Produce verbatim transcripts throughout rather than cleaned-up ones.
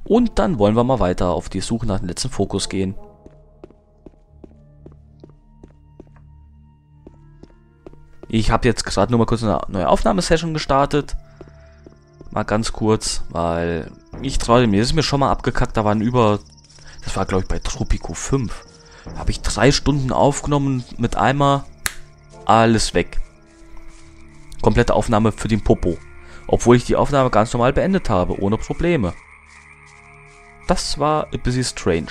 Und dann wollen wir mal weiter auf die Suche nach dem letzten Fokus gehen. Ich habe jetzt gerade nur mal kurz eine neue Aufnahmesession gestartet. Mal ganz kurz, weil ich traue mir, das ist mir schon mal abgekackt, da waren über, das war glaube ich bei Tropico fünf. Da habe ich drei Stunden aufgenommen mit einmal alles weg. Komplette Aufnahme für den Popo. Obwohl ich die Aufnahme ganz normal beendet habe, ohne Probleme. Das war ein bisschen strange.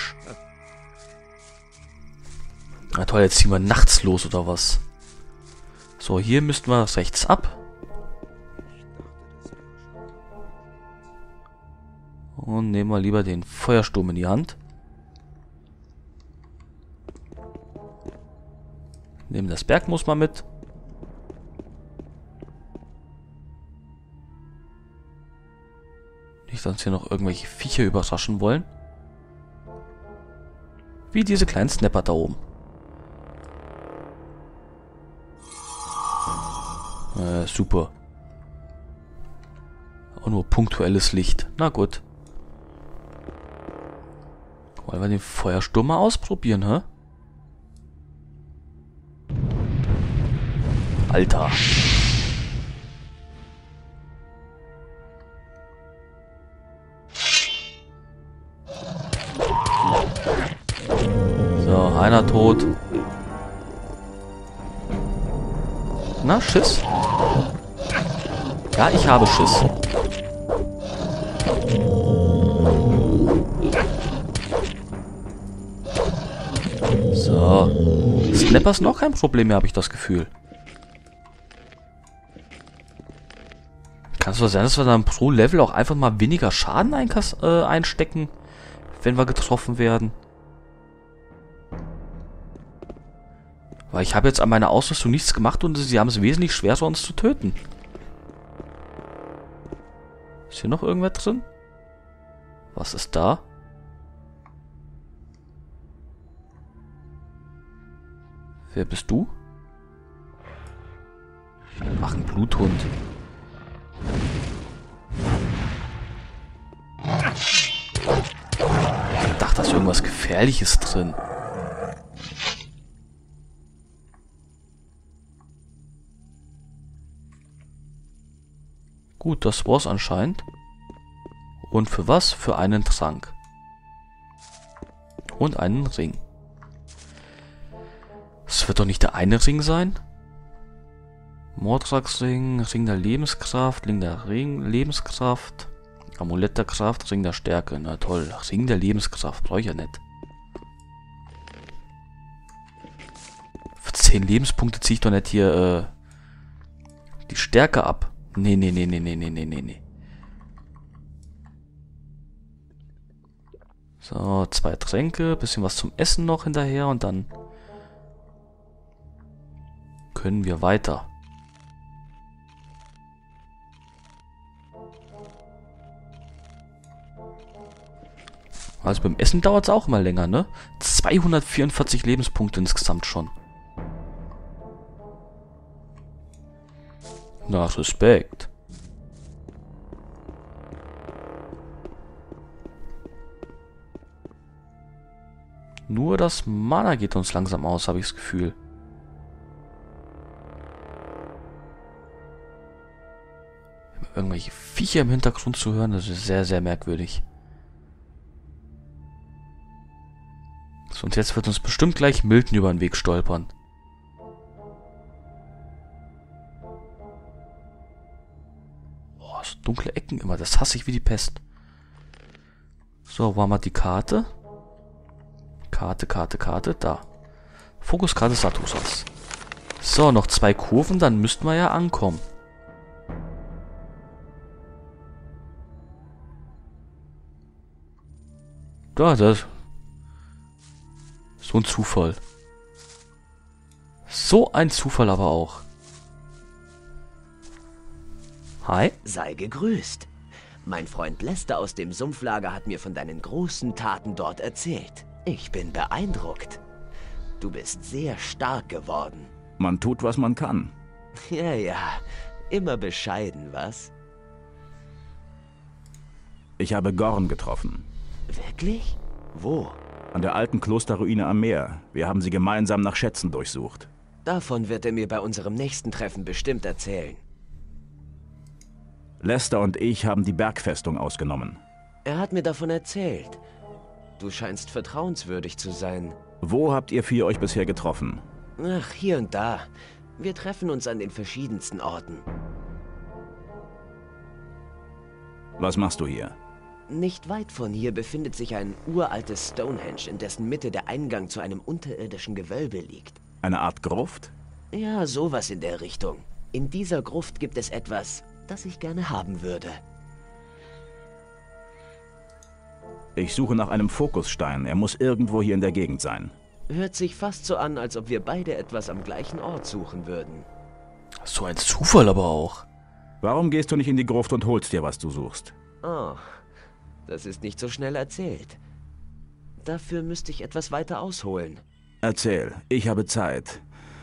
Na toll, jetzt ziehen wir nachts los oder was? So, hier müssten wir rechts ab. Und nehmen wir lieber den Feuersturm in die Hand. Nehmen das Bergmoos mal mit. Nicht, dass uns hier noch irgendwelche Viecher überraschen wollen. Wie diese kleinen Snapper da oben. Äh, super. Auch nur punktuelles Licht. Na gut. Wollen wir den Feuersturm mal ausprobieren, hä? Alter. So, einer tot. Na, Schiss? Ja, ich habe Schiss. So. Snapper ist noch kein Problem mehr, habe ich das Gefühl. Kann es so sein, dass wir dann pro Level auch einfach mal weniger Schaden einkas äh, einstecken, wenn wir getroffen werden? Weil ich habe jetzt an meiner Ausrüstung nichts gemacht und sie haben es wesentlich schwerer, uns zu töten. Ist hier noch irgendwer drin? Was ist da? Wer bist du? Ach, ein Bluthund. Ich dachte, da ist irgendwas Gefährliches drin. Gut, das war's anscheinend. Und für was? Für einen Trank. Und einen Ring. Das wird doch nicht der eine Ring sein? Mordrax-Ring, Ring der Lebenskraft, Ring der Ring Lebenskraft, Amulett der Kraft, Ring der Stärke. Na toll, Ring der Lebenskraft, brauche ich ja nicht. Für zehn Lebenspunkte ziehe ich doch nicht hier äh, die Stärke ab. Nee, nee, nee, nee, nee, nee, nee, nee, nee. So, zwei Tränke, bisschen was zum Essen noch hinterher und dann können wir weiter. Also beim Essen dauert es auch immer länger, ne? zweihundertvierundvierzig Lebenspunkte insgesamt schon. Na, Respekt. Nur das Mana geht uns langsam aus, habe ich das Gefühl. Irgendwelche Viecher im Hintergrund zu hören, das ist sehr, sehr merkwürdig. So, und jetzt wird uns bestimmt gleich Milton über den Weg stolpern. Boah, so dunkle Ecken immer, das hasse ich wie die Pest. So, wo haben wir die Karte? Karte, Karte, Karte, da. Fokuskarte Satusas. So, noch zwei Kurven, dann müssten wir ja ankommen. Da, das. So ein Zufall. So ein Zufall aber auch. Hi. Sei gegrüßt. Mein Freund Lester aus dem Sumpflager hat mir von deinen großen Taten dort erzählt. Ich bin beeindruckt. Du bist sehr stark geworden. Man tut, was man kann. Ja, ja. Immer bescheiden, was? Ich habe Gorn getroffen. Wirklich? Wo? An der alten Klosterruine am Meer. Wir haben sie gemeinsam nach Schätzen durchsucht. Davon wird er mir bei unserem nächsten Treffen bestimmt erzählen. Lester und ich haben die Bergfestung ausgenommen. Er hat mir davon erzählt. Du scheinst vertrauenswürdig zu sein. Wo habt ihr vier euch bisher getroffen? Ach, hier und da. Wir treffen uns an den verschiedensten Orten. Was machst du hier? Nicht weit von hier befindet sich ein uraltes Stonehenge, in dessen Mitte der Eingang zu einem unterirdischen Gewölbe liegt. Eine Art Gruft? Ja, sowas in der Richtung. In dieser Gruft gibt es etwas, das ich gerne haben würde. Ich suche nach einem Fokusstein. Er muss irgendwo hier in der Gegend sein. Hört sich fast so an, als ob wir beide etwas am gleichen Ort suchen würden. So ein Zufall aber auch. Warum gehst du nicht in die Gruft und holst dir, was du suchst? Oh, das ist nicht so schnell erzählt. Dafür müsste ich etwas weiter ausholen. Erzähl, ich habe Zeit.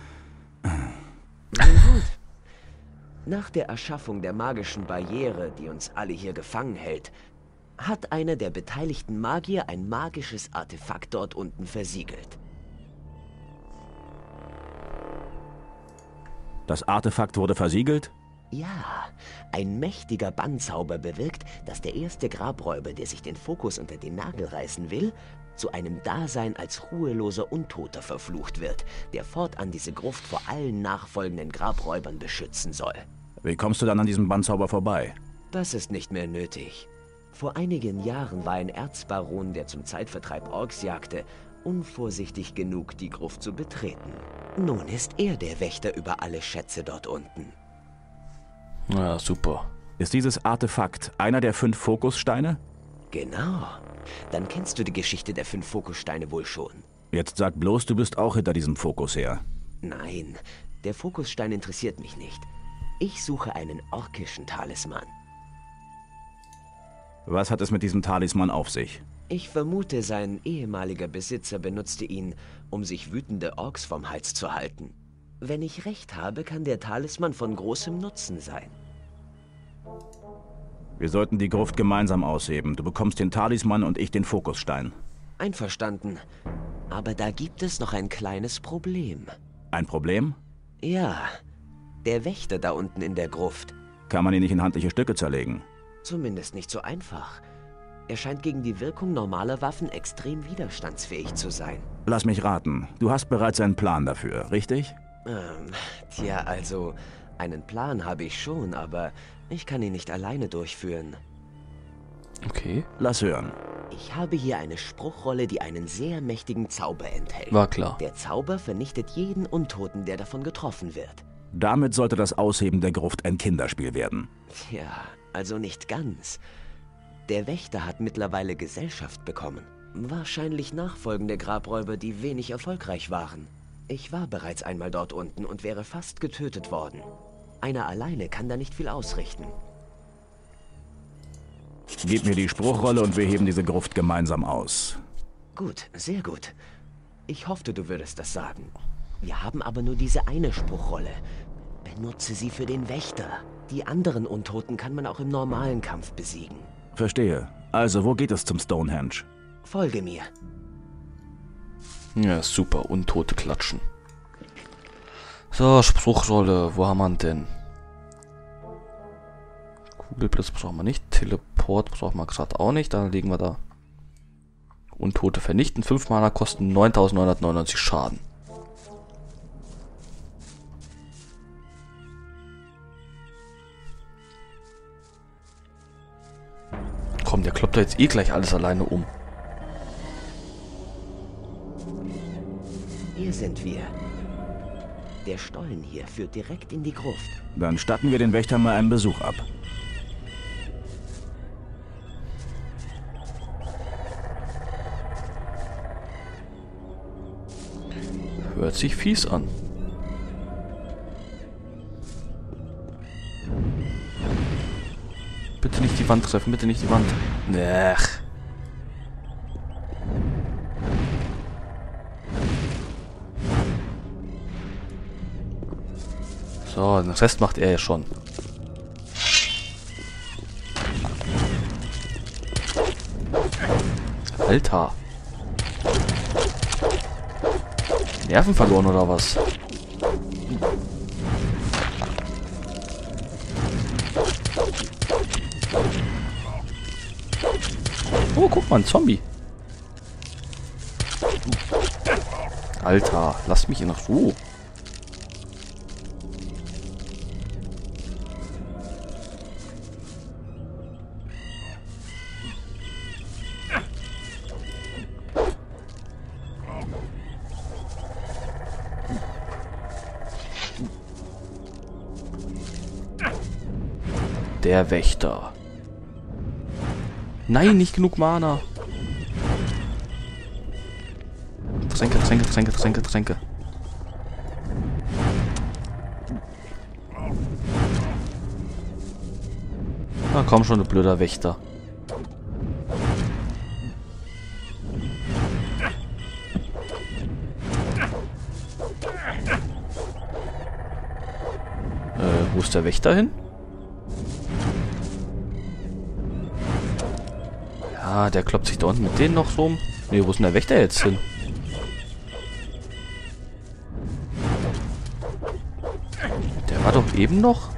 Nun gut. Nach der Erschaffung der magischen Barriere, die uns alle hier gefangen hält, hat einer der beteiligten Magier ein magisches Artefakt dort unten versiegelt. Das Artefakt wurde versiegelt? Ja, ein mächtiger Bannzauber bewirkt, dass der erste Grabräuber, der sich den Fokus unter den Nagel reißen will, zu einem Dasein als ruheloser Untoter verflucht wird, der fortan diese Gruft vor allen nachfolgenden Grabräubern beschützen soll. Wie kommst du dann an diesem Bannzauber vorbei? Das ist nicht mehr nötig. Vor einigen Jahren war ein Erzbaron, der zum Zeitvertreib Orks jagte, unvorsichtig genug, die Gruft zu betreten. Nun ist er der Wächter über alle Schätze dort unten. Ja, super. Ist dieses Artefakt einer der fünf Fokussteine? Genau. Dann kennst du die Geschichte der fünf Fokussteine wohl schon. Jetzt sag bloß, du bist auch hinter diesem Fokus her. Nein, der Fokusstein interessiert mich nicht. Ich suche einen orkischen Talisman. Was hat es mit diesem Talisman auf sich? Ich vermute, sein ehemaliger Besitzer benutzte ihn, um sich wütende Orks vom Hals zu halten. Wenn ich recht habe, kann der Talisman von großem Nutzen sein. Wir sollten die Gruft gemeinsam ausheben. Du bekommst den Talisman und ich den Fokusstein. Einverstanden. Aber da gibt es noch ein kleines Problem. Ein Problem? Ja, der Wächter da unten in der Gruft. Kann man ihn nicht in handliche Stücke zerlegen? Zumindest nicht so einfach. Er scheint gegen die Wirkung normaler Waffen extrem widerstandsfähig zu sein. Lass mich raten. Du hast bereits einen Plan dafür, richtig? Ähm, tja, also, einen Plan habe ich schon, aber ich kann ihn nicht alleine durchführen. Okay. Lass hören. Ich habe hier eine Spruchrolle, die einen sehr mächtigen Zauber enthält. War klar. Der Zauber vernichtet jeden Untoten, der davon getroffen wird. Damit sollte das Ausheben der Gruft ein Kinderspiel werden. Tja, also nicht ganz. Der Wächter hat mittlerweile Gesellschaft bekommen. Wahrscheinlich nachfolgende Grabräuber, die wenig erfolgreich waren. Ich war bereits einmal dort unten und wäre fast getötet worden. Einer alleine kann da nicht viel ausrichten. Gib mir die Spruchrolle und wir heben diese Gruft gemeinsam aus. Gut, sehr gut. Ich hoffte, du würdest das sagen. Wir haben aber nur diese eine Spruchrolle. Benutze sie für den Wächter. Die anderen Untoten kann man auch im normalen Kampf besiegen. Verstehe. Also, wo geht es zum Stonehenge? Folge mir. Ja, super. Untote klatschen. So, Spruchrolle. Wo haben wir ihn denn? Kugelblitz brauchen wir nicht. Teleport brauchen wir gerade auch nicht. Dann legen wir da Untote vernichten. fünf Mana kosten neuntausendneunhundertneunundneunzig Schaden. Komm, der kloppt da jetzt eh gleich alles alleine um. Hier sind wir. Der Stollen hier führt direkt in die Gruft. Dann statten wir den Wächter mal einen Besuch ab. Hört sich fies an. Bitte nicht die Wand treffen, bitte nicht die Wand. Ach. So, den Rest macht er ja schon. Alter. Nerven verloren oder was? Oh, guck mal, ein Zombie. Alter, lass mich in Ruhe. Der Wächter. Nein, nicht genug Mana. Tränke, Tränke, Tränke, Tränke, Tränke. Na komm schon, du blöder Wächter. Äh, wo ist der Wächter hin? Ja, der kloppt sich da unten mit denen noch so um. Ne, wo ist denn der Wächter jetzt hin? Der war doch eben noch.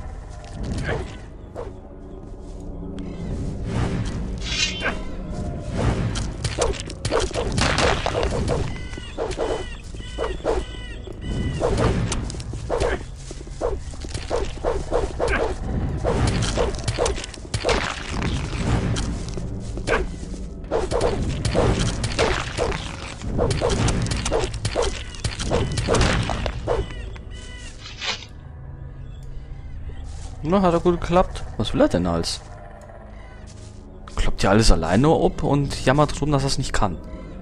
Na, hat er gut geklappt. Was will er denn als? Kloppt ja alles alleine ab und jammert rum, dass er es nicht kann.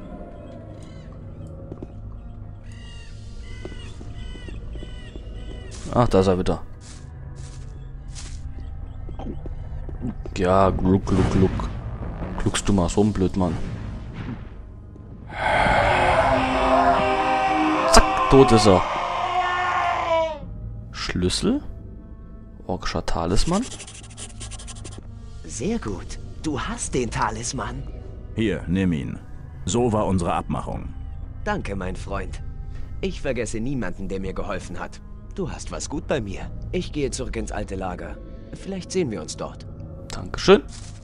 Ach, da ist er wieder. Ja, gluck, gluck, gluck. Gluckst du mal so ein Blödmann. Zack, tot ist er. Schlüssel? Orkscher Talisman? Sehr gut. Du hast den Talisman. Hier, nimm ihn. So war unsere Abmachung. Danke, mein Freund. Ich vergesse niemanden, der mir geholfen hat. Du hast was gut bei mir. Ich gehe zurück ins alte Lager. Vielleicht sehen wir uns dort. Dankeschön.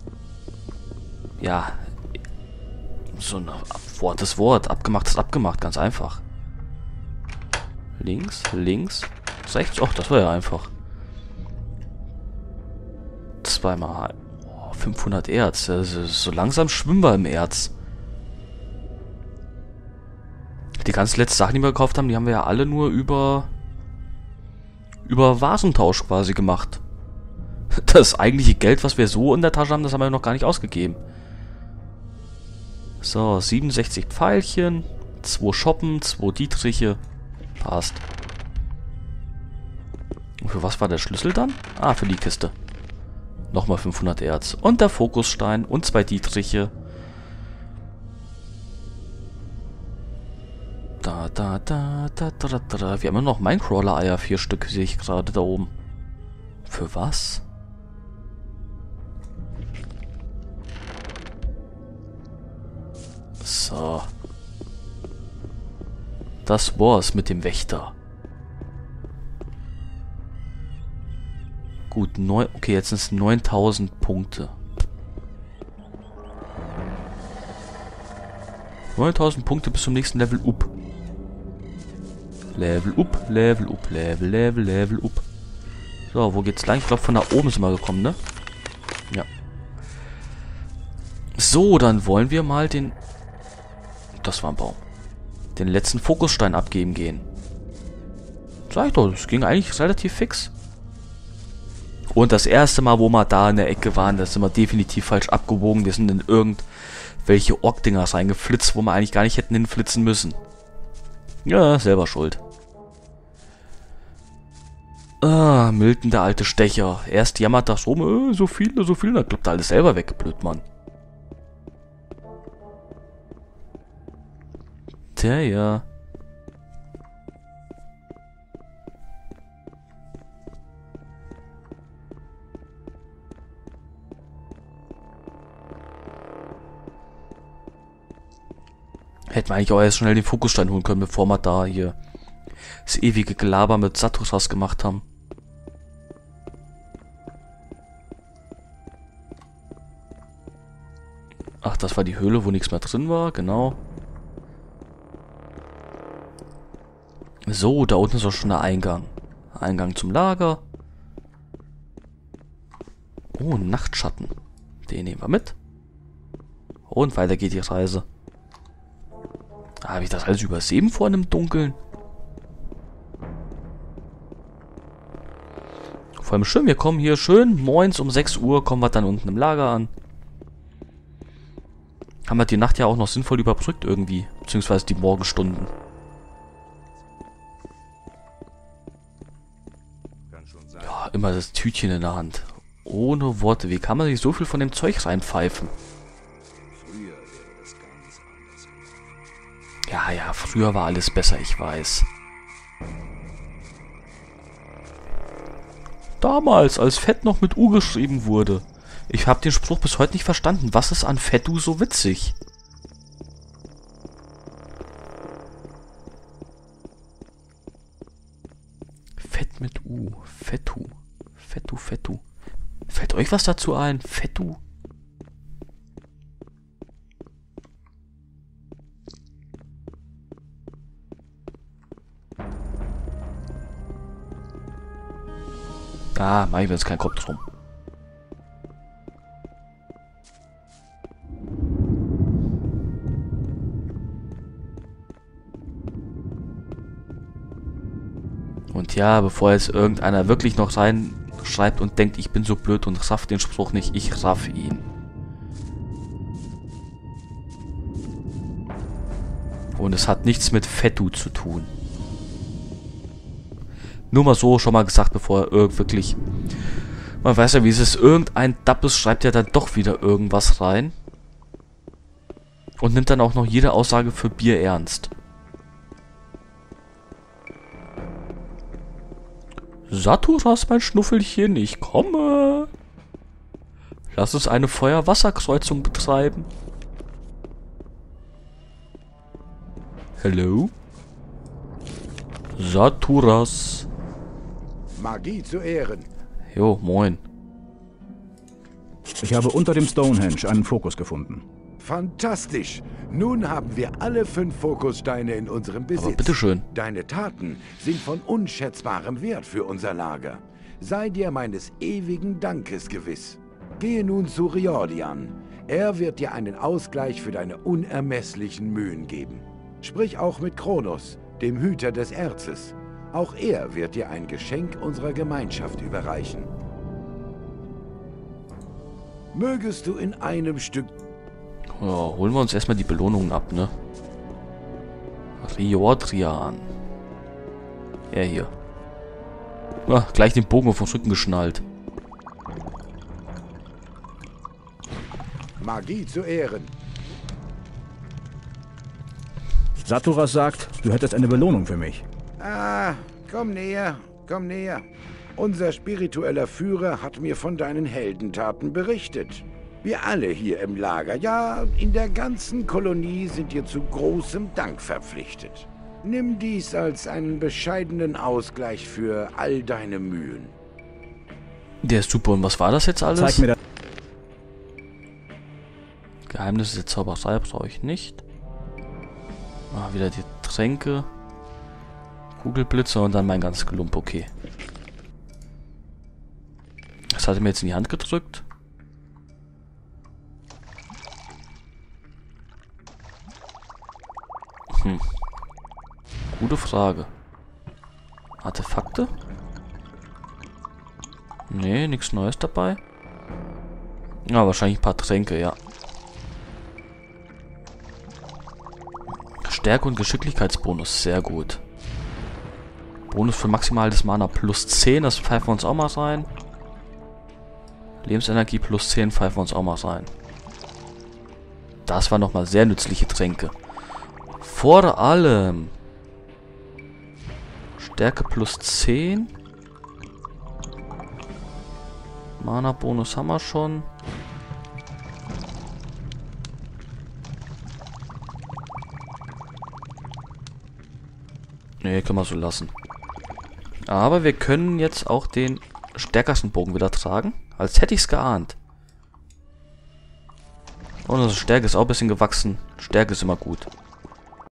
Ja. So ein Wortes Wort. Abgemacht ist abgemacht. Ganz einfach. Links, links, rechts. Och, das war ja einfach. Zweimal. Oh, fünfhundert Erz. So langsam schwimmen wir im Erz. Die ganzen letzten Sachen, die wir gekauft haben, die haben wir ja alle nur über über Warentausch quasi gemacht. Das eigentliche Geld, was wir so in der Tasche haben, das haben wir noch gar nicht ausgegeben. So, siebenundsechzig Pfeilchen, zwei Shoppen, zwei Dietriche. Passt. Und für was war der Schlüssel dann? Ah, für die Kiste. Nochmal fünfhundert Erz. Und der Fokusstein und zwei Dietriche. Da, da, da, da, da, da, da. Wir haben ja noch Minecrawler-Eier, vier Stück, sehe ich gerade da oben. Für was? So. Das war's mit dem Wächter. Gut, neun, okay, jetzt sind es neuntausend Punkte. neuntausend Punkte bis zum nächsten Level up. Level up, Level up, Level, Level, Level up. So, wo geht's lang? Ich glaube, von da oben sind wir gekommen, ne? Ja. So, dann wollen wir mal den... Das war ein Baum. Den letzten Fokusstein abgeben gehen. Sag ich doch, das ging eigentlich relativ fix. Und das erste Mal, wo wir da in der Ecke waren, da sind wir definitiv falsch abgewogen. Wir sind in irgendwelche Ork-Dinger reingeflitzt, wo wir eigentlich gar nicht hätten hinflitzen müssen. Ja, selber schuld. Ah, Milton, der alte Stecher. Erst jammert das rum, äh, so viele, so viele, dann klappt alles selber weg, Blödmann. Tja, ja. Hätten wir eigentlich auch erst schnell den Fokusstein holen können, bevor wir da hier das ewige Gelaber mit Saturas gemacht haben. Ach, das war die Höhle, wo nichts mehr drin war, genau. So, da unten ist auch schon der Eingang. Eingang zum Lager. Oh, ein Nachtschatten. Den nehmen wir mit. Und weiter geht die Reise. Habe ich das alles übersehen vor einem Dunkeln? Vor allem schön, wir kommen hier schön moins um sechs Uhr, kommen wir dann unten im Lager an. Haben wir die Nacht ja auch noch sinnvoll überbrückt irgendwie. Beziehungsweise die Morgenstunden. Ja, immer das Tütchen in der Hand. Ohne Worte. Wie kann man sich so viel von dem Zeug reinpfeifen? Ja, ja, früher war alles besser, ich weiß. Damals, als Fett noch mit U geschrieben wurde. Ich habe den Spruch bis heute nicht verstanden. Was ist an Fettu so witzig? Fett mit U. Fettu. Fettu, Fettu. Fällt euch was dazu ein? Fettu? Ah, mach ich mir jetzt keinen Kopf drum. Und ja, bevor jetzt irgendeiner wirklich noch reinschreibt und denkt, ich bin so blöd und raff den Spruch nicht, ich raff ihn. Und es hat nichts mit Fettu zu tun. Nur mal so schon mal gesagt, bevor er wirklich... Man weiß ja, wie es ist. Irgendein Dappes schreibt ja dann doch wieder irgendwas rein. Und nimmt dann auch noch jede Aussage für Bier ernst. Saturas, mein Schnuffelchen, ich komme. Lass uns eine Feuer-Wasser-Kreuzung betreiben. Hello? Saturas. Magie zu Ehren. Jo, moin. Ich habe unter dem Stonehenge einen Fokus gefunden. Fantastisch. Nun haben wir alle fünf Fokussteine in unserem Besitz. Aber bitteschön. Deine Taten sind von unschätzbarem Wert für unser Lager. Sei dir meines ewigen Dankes gewiss. Gehe nun zu Riordan. Er wird dir einen Ausgleich für deine unermesslichen Mühen geben. Sprich auch mit Kronos, dem Hüter des Erzes. Auch er wird dir ein Geschenk unserer Gemeinschaft überreichen. Mögest du in einem Stück... Ja, holen wir uns erstmal die Belohnungen ab, ne? Riordan. Er hier. Ah, gleich den Bogen auf den Rücken geschnallt. Magie zu Ehren. Saturas sagt, du hättest eine Belohnung für mich. Ah, komm näher, komm näher. Unser spiritueller Führer hat mir von deinen Heldentaten berichtet. Wir alle hier im Lager, ja, in der ganzen Kolonie sind dir zu großem Dank verpflichtet. Nimm dies als einen bescheidenen Ausgleich für all deine Mühen. Der ist super. Und was war das jetzt alles? Zeig mir das. Geheimnisse der Zauberei brauche ich nicht. Ah, wieder die Tränke. Kugelblitze und dann mein ganzes Gelump. Okay. Das hat er mir jetzt in die Hand gedrückt. Hm. Gute Frage. Artefakte? Nee, nichts Neues dabei. Ja, wahrscheinlich ein paar Tränke, ja. Stärke und Geschicklichkeitsbonus, sehr gut. Bonus für maximales Mana plus zehn, das pfeifen wir uns auch mal rein. Lebensenergie plus zehn pfeifen wir uns auch mal rein. Das waren nochmal sehr nützliche Tränke. Vor allem Stärke plus zehn. Mana Bonus haben wir schon. Nee, können wir so lassen. Aber wir können jetzt auch den stärkersten Bogen wieder tragen. Als hätte ich es geahnt. Und unsere Stärke ist auch ein bisschen gewachsen. Stärke ist immer gut.